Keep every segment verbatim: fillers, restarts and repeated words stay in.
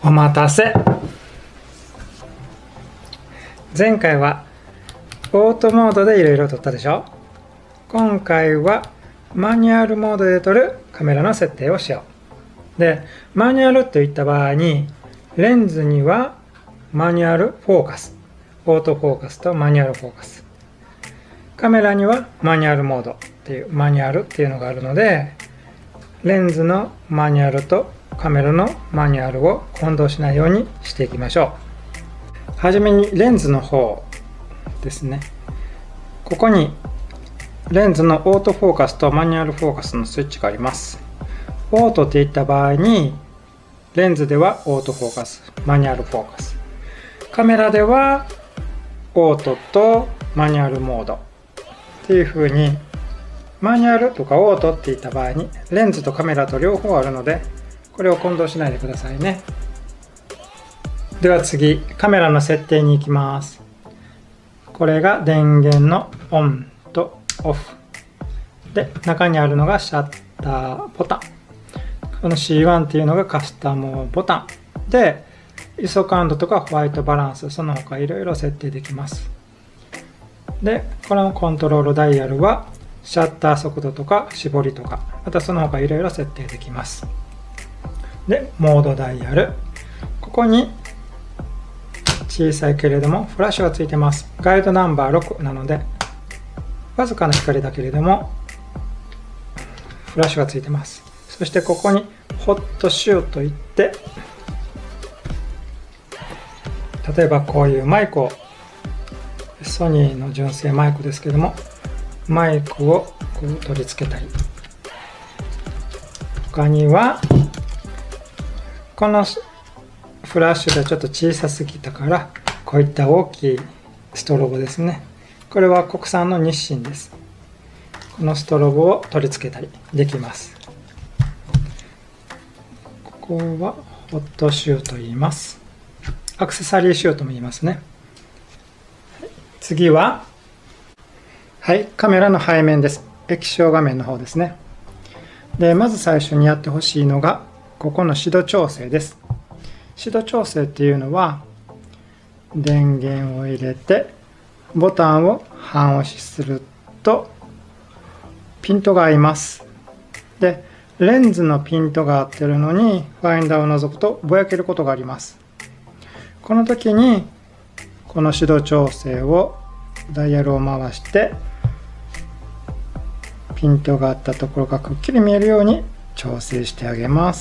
お待たせ。前回はオートモードでいろいろ撮ったでしょ。今回はマニュアルモードで撮るカメラの設定をしよう。で、マニュアルといった場合にレンズにはマニュアルフォーカス、オートフォーカスとマニュアルフォーカス、カメラにはマニュアルモードっていうマニュアルっていうのがあるので、レンズのマニュアルとカメラのマニュアルを混同しないようにしていきましょう。はじめにレンズの方ですね。ここにレンズのオートフォーカスとマニュアルフォーカスのスイッチがあります。オートっていった場合にレンズではオートフォーカス、マニュアルフォーカス、カメラではオートとマニュアルモードっていう風に、マニュアルとかオートっていった場合にレンズとカメラと両方あるので、これを混同しないでくださいね。では次、カメラの設定に行きます。これが電源のオンとオフで、中にあるのがシャッターボタン、この シーワン っていうのがカスタムボタンで、アイエスオ 感度とかホワイトバランス、その他いろいろ設定できます。で、このコントロールダイヤルはシャッター速度とか絞りとか、またその他いろいろ設定できます。で、モードダイヤル、ここに小さいけれどもフラッシュがついてます。ガイドナンバーろくなのでわずかな光だけれどもフラッシュがついてます。そしてここにホットシューといって、例えばこういうマイクを、ソニーの純正マイクですけども、マイクをこう取り付けたり、他にはこのフラッシュがちょっと小さすぎたから、こういった大きいストロボですね。これは国産の日清です。このストロボを取り付けたりできます。ここはホットシューと言います。アクセサリーシューとも言いますね。次は、はい、カメラの背面です。液晶画面の方ですね。で、まず最初にやってほしいのが、ここの指導調整です。指導調整っていうのは、電源を入れてボタンを半押しするとピントが合います。で、レンズのピントが合ってるのにファインダーを除くとぼやけることがあります。この時にこの指導調整をダイヤルを回してピントが合ったところがくっきり見えるように調整してあげます。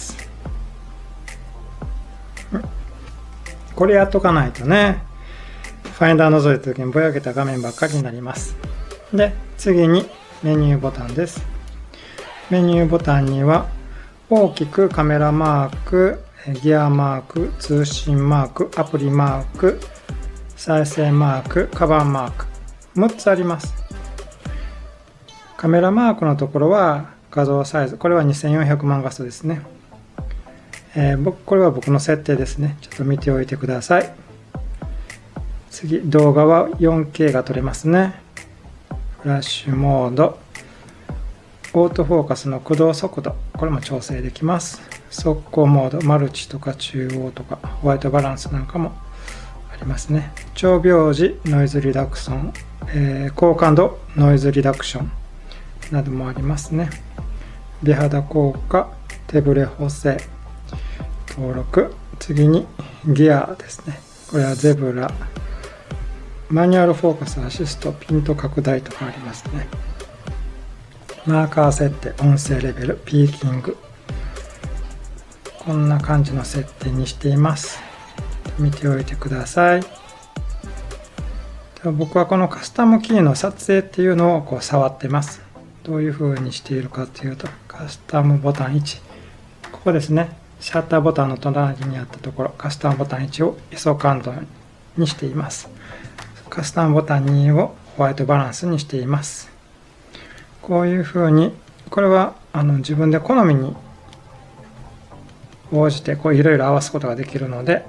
これやっとかないとね、ファインダー覗いた時にぼやけた画面ばっかりになります。で、次にメニューボタンです。メニューボタンには大きくカメラマーク、ギアマーク、通信マーク、アプリマーク、再生マーク、カバンマーク、むっつあります。カメラマークのところは画像サイズ、これはにせんよんひゃくまん画素ですね。えー、僕これは僕の設定ですね。ちょっと見ておいてください。次、動画は よんケー が撮れますね。フラッシュモード、オートフォーカスの駆動速度、これも調整できます。速攻モード、マルチとか中央とかホワイトバランスなんかもありますね。長描時ノイズリダクション、えー、高感度ノイズリダクションなどもありますね。美肌効果、手ブレ補正、登録、次にギアですね。これはゼブラ、マニュアルフォーカスアシスト、ピント拡大とかありますね。マーカー設定、音声レベル、ピーキング、こんな感じの設定にしています。見ておいてください。では僕はこのカスタムキーの撮影っていうのをこう触ってます。どういう風にしているかというと、カスタムボタンいち、ここですね。シャッターボタンの隣にあったところ、カスタムボタンいちを アイエスオ 感度にしています。カスタムボタンにをホワイトバランスにしています。こういうふうに、これはあの自分で好みに応じてこういろいろ合わすことができるので、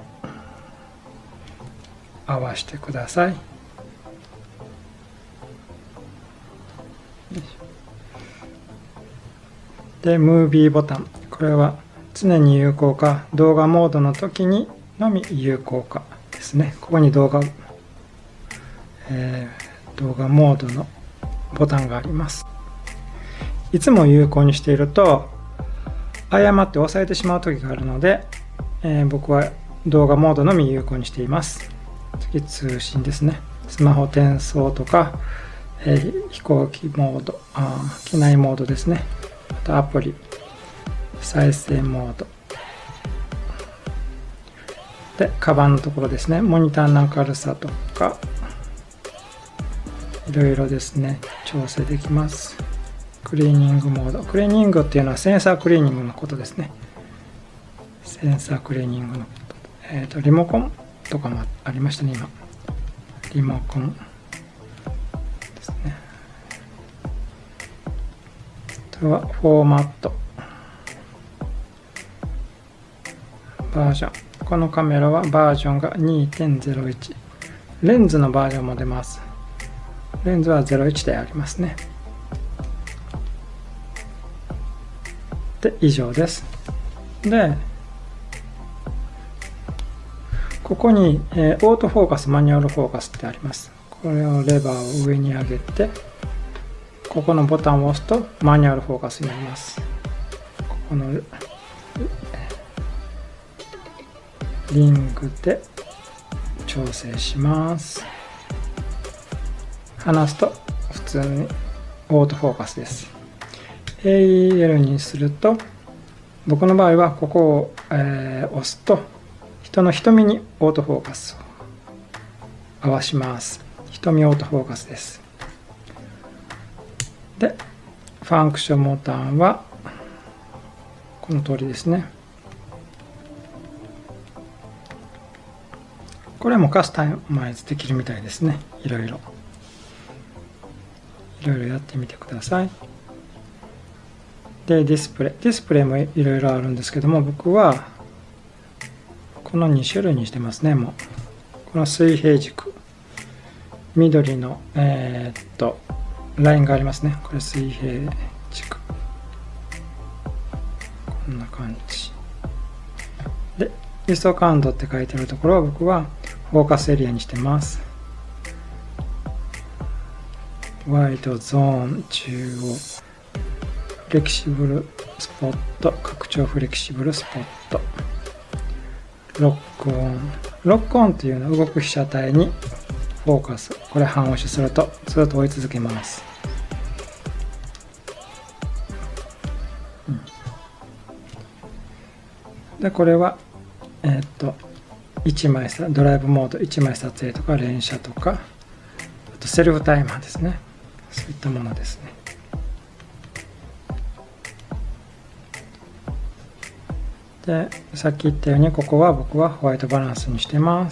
合わせてください。で、ムービーボタン、これは常に有効か、動画モードの時にのみ有効かですね。ここに動画、えー、動画モードのボタンがあります。いつも有効にしていると誤って押さえてしまう時があるので、えー、僕は動画モードのみ有効にしています。次、通信ですね。スマホ転送とか、えー、飛行機モード、あ機内モードですね。あとアプリ、再生モード。で、カバンのところですね。モニターの明るさとか、いろいろですね、調整できます。クリーニングモード。クリーニングっていうのはセンサークリーニングのことですね。センサークリーニングのこと。えっと、リモコンとかもありましたね、今。リモコンですね。あとはフォーマット。バージョン。このカメラはバージョンが にてんゼロいち。レンズのバージョンも出ます。レンズはゼロいちでありますね。で、以上です。で、ここに、えー、オートフォーカス、マニュアルフォーカスってあります。これをレバーを上に上げて、ここのボタンを押すとマニュアルフォーカスになります。ここのリングで調整します。離すと普通にオートフォーカスです。エーイーエル にすると、僕の場合はここを、えー、押すと人の瞳にオートフォーカスを合わします。瞳オートフォーカスです。で、ファンクションボタンはこの通りですね。これもカスタマイズできるみたいですね。いろいろ。いろいろやってみてください。で、ディスプレイ。ディスプレイもいろいろあるんですけども、僕はこのに種類にしてますね、もう。この水平軸。緑の、えー、っと、ラインがありますね。これ水平軸。こんな感じ。で、イーエスオカウントって書いてあるところは僕はフォーカスエリアにしてます。ワイドゾーン中央。フレキシブルスポット。拡張フレキシブルスポット。ロックオン。ロックオンというのは動く被写体にフォーカス。これ半押しするとずっと追い続けます。うん、で、これは、えー、っと、いちまいさ、ドライブモードいちまい撮影とか連写とか、あとセルフタイマーですね。そういったものですね。で、さっき言ったようにここは僕はホワイトバランスにしてます。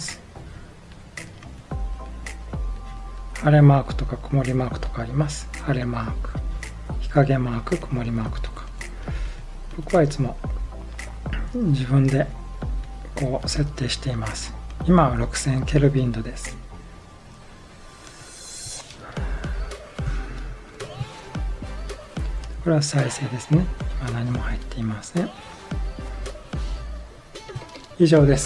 晴れマークとか曇りマークとかあります。晴れマーク、日陰マーク、曇りマークとか。僕はいつも自分でこう設定しています。今はろくせんケルビン度です。これは再生ですね。今何も入っていません。以上です。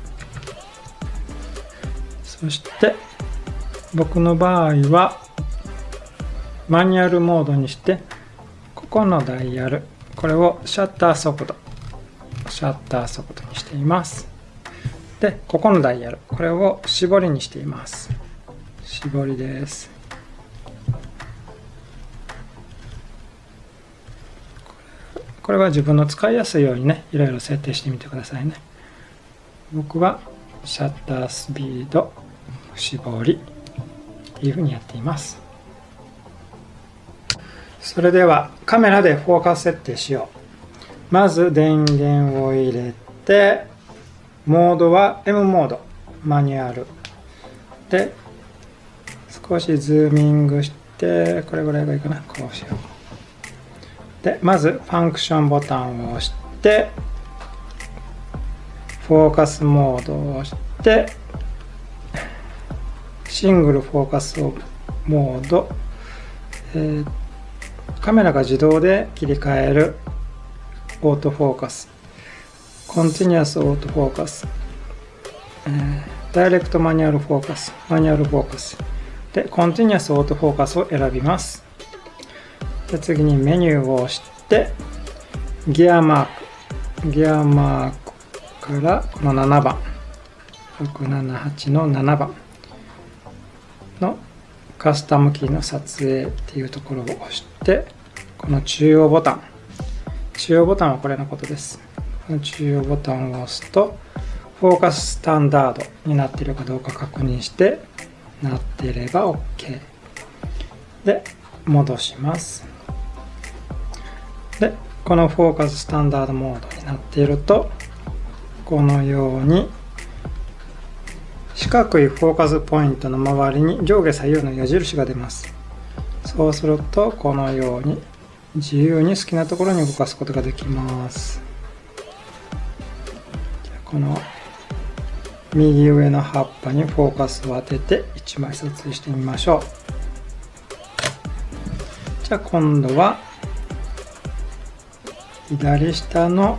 そして僕の場合はマニュアルモードにして、ここのダイヤル、これをシャッター速度、シャッター速度にしています。で、ここのダイヤル、これを絞りにしています。絞りです。これは自分の使いやすいようにね、いろいろ設定してみてくださいね。僕はシャッタースピード、絞りっていうふうにやっています。それではカメラでフォーカス設定しよう。まず電源を入れて、モードは エム モード、マニュアルで少しズーミングして、これぐらいがいいかな、こうしよう。で、まずファンクションボタンを押して、フォーカスモードを押して、シングルフォーカスモード、えー、カメラが自動で切り替えるオートフォーカス。 Continuous Auto Focus、えー、Direct Manual Focus、Manual Focus で Continuous Auto Focus を選びます。で次にメニューを押してギアマーク、ギアマークからこのななばん、ろくななはちのななばんのカスタムキーの撮影っていうところを押して、この中央ボタン、中央ボタンはこれのことです。この中央ボタンを押すとフォーカススタンダードになっているかどうか確認して、なっていれば OK で戻します。でこのフォーカススタンダードモードになっていると、このように四角いフォーカスポイントの周りに上下左右の矢印が出ます。そうするとこのように自由に好きなところに動かすことができます。この右上の葉っぱにフォーカスを当てていちまい撮影してみましょう。じゃあ今度は左下の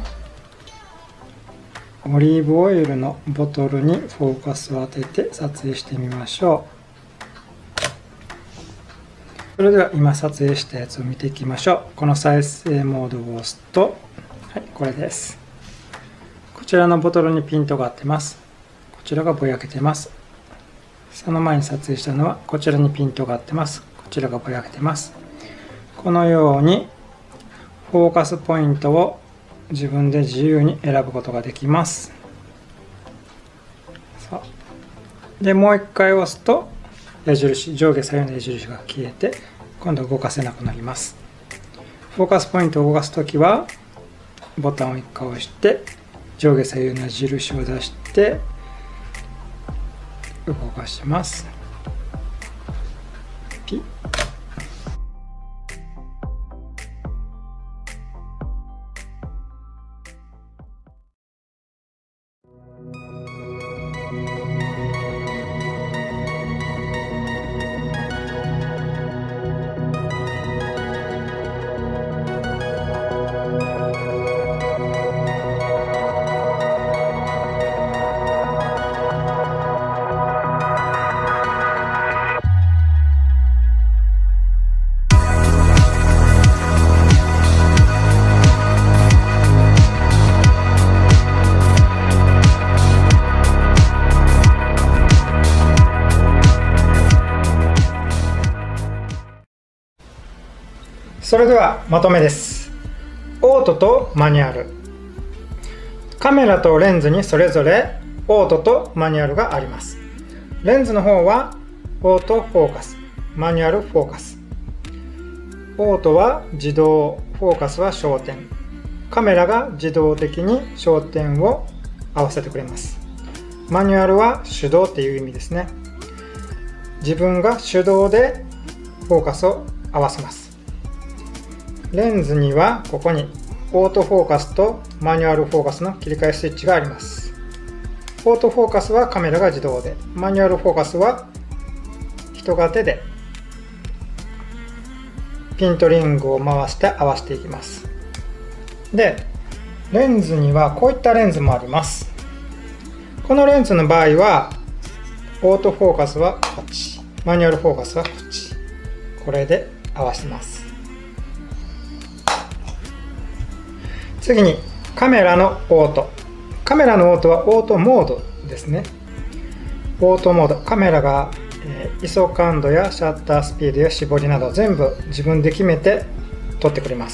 オリーブオイルのボトルにフォーカスを当てて撮影してみましょう。それでは今撮影したやつを見ていきましょう。この再生モードを押すと、はい、これです。こちらのボトルにピントが合ってます。こちらがぼやけてます。その前に撮影したのはこちらにピントが合ってます。こちらがぼやけてます。このようにフォーカスポイントを自分で自由に選ぶことができます。でもう一回押すと矢印、上下左右の矢印が消えて今度は動かせなくなります。フォーカスポイントを動かすときはボタンをいっかい押して上下左右の矢印を出して動かします。ピッ。それではまとめです。オートとマニュアル。カメラとレンズにそれぞれオートとマニュアルがあります。レンズの方はオートフォーカス、マニュアルフォーカス。オートは自動、フォーカスは焦点。カメラが自動的に焦点を合わせてくれます。マニュアルは手動っていう意味ですね。自分が手動でフォーカスを合わせます。レンズにはここにオートフォーカスとマニュアルフォーカスの切り替えスイッチがあります。オートフォーカスはカメラが自動で、マニュアルフォーカスは人が手でピントリングを回して合わせていきます。で、レンズにはこういったレンズもあります。このレンズの場合はオートフォーカスはこっち、マニュアルフォーカスはこっち、これで合わせます。次にカメラのオート。カメラのオートはオートモードですね。オートモード。カメラが、えー、アイエスオ 感度やシャッタースピードや絞りなど全部自分で決めて撮ってくれます。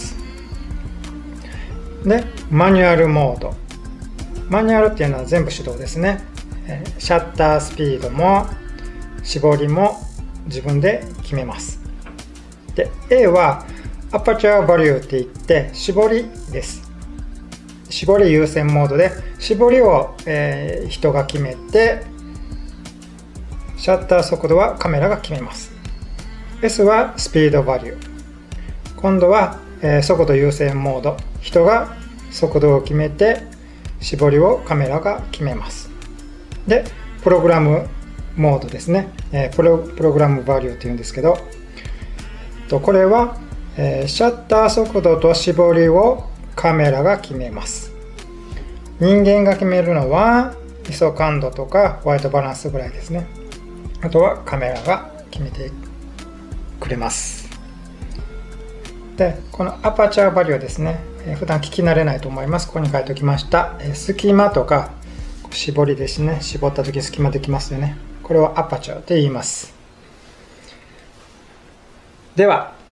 で、マニュアルモード。マニュアルっていうのは全部手動ですね。えー、シャッタースピードも絞りも自分で決めます。で、A はアパチャーバリューって言って絞りです。絞り優先モードで絞りを、えー、人が決めて、シャッター速度はカメラが決めます。 S はスピードバリュー。今度は、えー、速度優先モード、人が速度を決めて絞りをカメラが決めます。で、プログラムモードですね、えー、プロ、プログラムバリューっていうんですけど、とこれは、えー、シャッター速度と絞りをカメラが決めます。 人間が決めるのは アイエスオ 感度とかホワイトバランスぐらいですね。あとはカメラが決めてくれます。でこのアパチャーバリューですね、えー、普段聞き慣れないと思います。ここに書いておきました、えー、隙間とか絞りですね。絞った時隙間できますよね。これをアパチャーと言います。では